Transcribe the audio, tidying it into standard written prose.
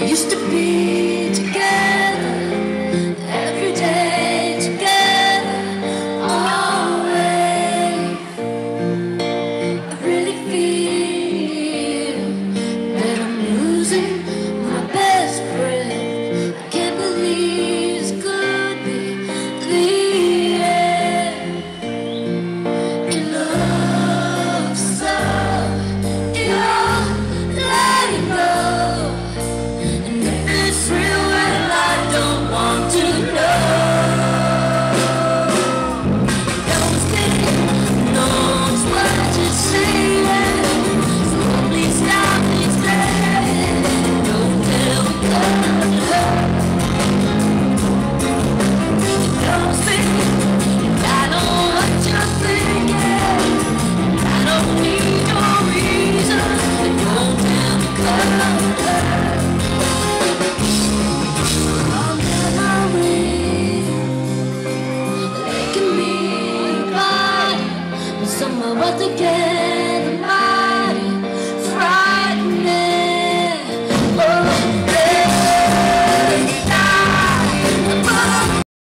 Used to be together every day, together always. I really feel that I'm losing my best friend. I can't believe this could be the end. In love, so you're letting go. It's real well, I don't want to know. Don't speak, knows what you're saying. So please stop, please stay. Don't tell me 'cause it hurts. Don't speak, I know what you're thinking. I don't need your reason. Don't tell me 'cause it hurts. Somewhere once again.